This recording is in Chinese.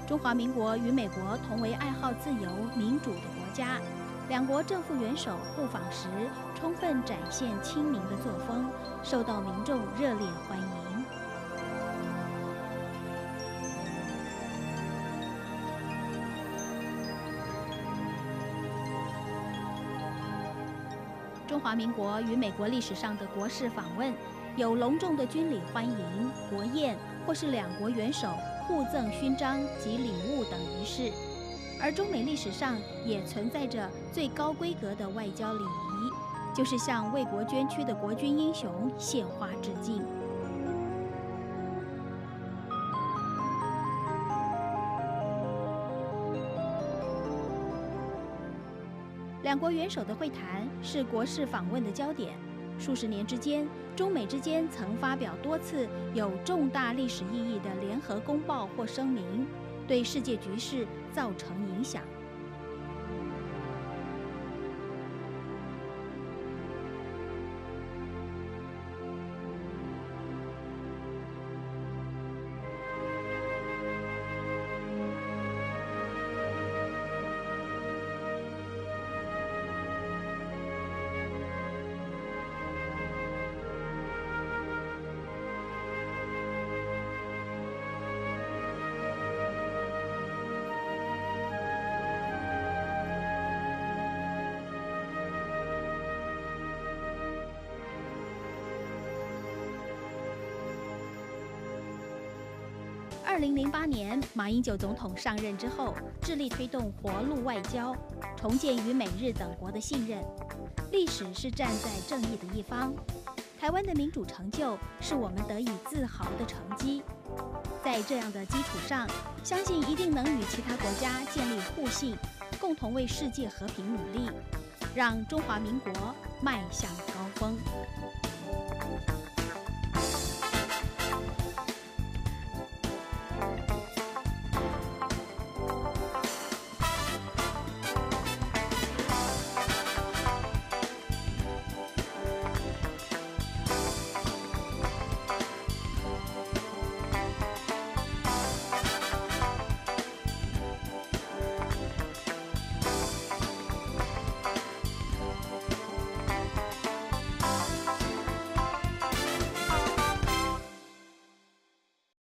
中华民国与美国同为爱好自由民主的国家，两国政府元首互访时，充分展现亲民的作风，受到民众热烈欢迎。中华民国与美国历史上的国事访问，有隆重的军礼欢迎、国宴，或是两国元首互赠勋章及礼物等仪式。而中美历史上也存在着最高规格的外交礼仪，就是向为国捐躯的国军英雄献花致敬。两国元首的会谈是国事访问的焦点。数十年之间，中美之间曾发表多次有重大历史意义的联合公报或声明，对世界局势造成影响。2008年，马英九总统上任之后，致力推动活路外交，重建与美日等国的信任。历史是站在正义的一方，台湾的民主成就是我们得以自豪的成绩。在这样的基础上，相信一定能与其他国家建立互信，共同为世界和平努力，让中华民国迈向高峰。